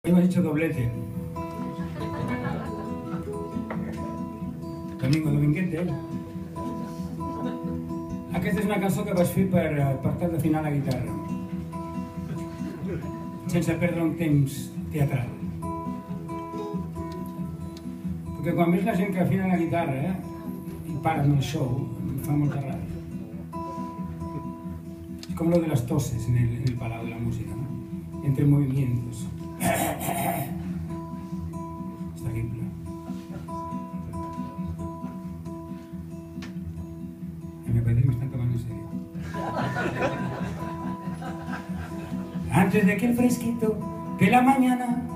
Hemos hecho doblete. Dominguete. Aquesta és una cançó que vaig fer per tal d'afinar la guitarra, sense perdre un temps teatral. Perquè quan veus la gent que afina la guitarra i para en el show, em fa molta ràbia. És com lo de las toses en el palau de la música, ¿no? Entre movimientos. Es terrible. Me parece que me están tomando en serio. Antes de que el fresquito de la mañana